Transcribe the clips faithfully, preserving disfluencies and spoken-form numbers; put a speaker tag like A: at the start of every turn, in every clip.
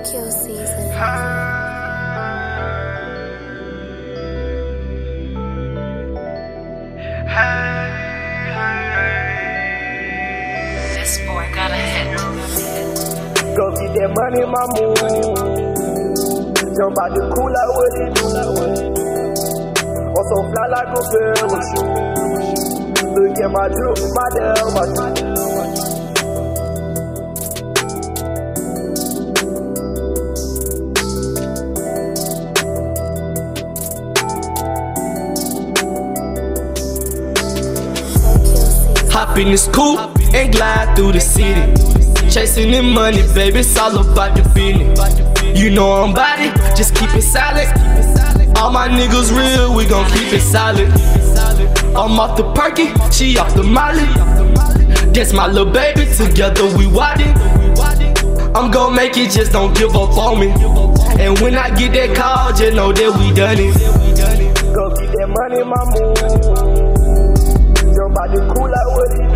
A: Kill season.
B: This boy got a hit.
C: Go get that money in my mood. Jump out the cool like what it do. Also fly like a bird with you. Look at my drip, my damn, my drip.
D: Hop in this coupe and glide through the city. Chasing the money, baby, it's all about the business. You know I'm about it, just keep it solid. All my niggas real, we gon' keep it solid. I'm off the perky, she off the molly. That's my little baby, together we wildin'. I'm gon' make it, just don't give up on me. And when I get that call, just know that we done it.
C: Go get that money in my mood. Jump out the cool like what it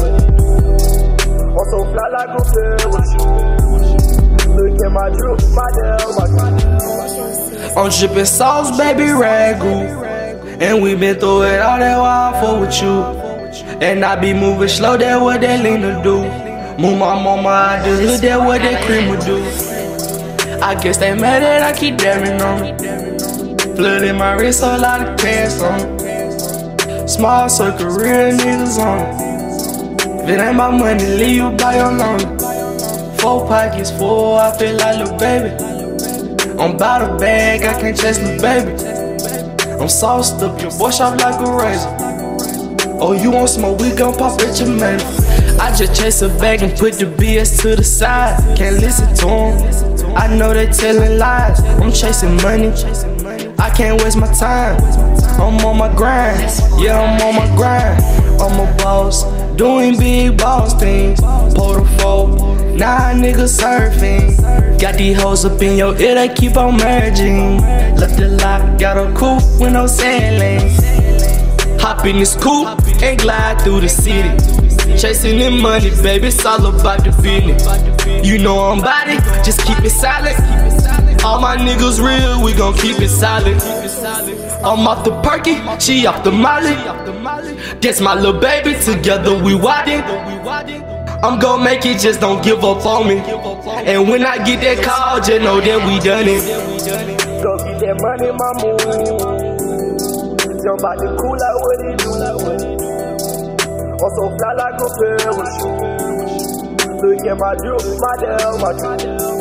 C: do. Also fly like a bird with you. Look at my drip, my damn, my drip.
D: I'm drippin' sauce, baby, ragu. And we been through it all that while I fuck with you. And I be moving slow, that what that Lena do. Move my mama out the hood, that what that cream would do. I guess they mad that I keep dabbing on me. Flooding my wrist, a lot of cash on me. Small circle, real niggas on it. If it ain't my money, leave you by your loan. Four pockets full, I feel like little baby. I'm bout a bag, I can't chase the baby. I'm sauced up, your boy sharp like a razor. Oh, you want smoke, we gon' pop at your man. I just chase a bag and put the B S to the side. Can't listen to them, I know they telling lies. I'm chasing money, I can't waste my time. I'm on my grind, yeah, I'm on my grind. I'm a boss, doing big boss things. Portfolio, nah niggas surfing. Got these hoes up in your ear, they keep on merging. Left the lock, got a coupe with no sailing. Hop in this coupe and glide through the city. Chasing the money, baby, it's all about the business. You know I'm about it, just keep it solid. All my niggas real, we gon' keep it solid. I'm off the perky, she off the molly. That's my little baby, together we wildin'. I'm gon' make it, just don't give up on me. And when I get that call, just know that we done it.
C: Go get that money in my mood. Jump out the cool like what it do. Also fly like a bird with you. Look at my drip, my damn, my drip.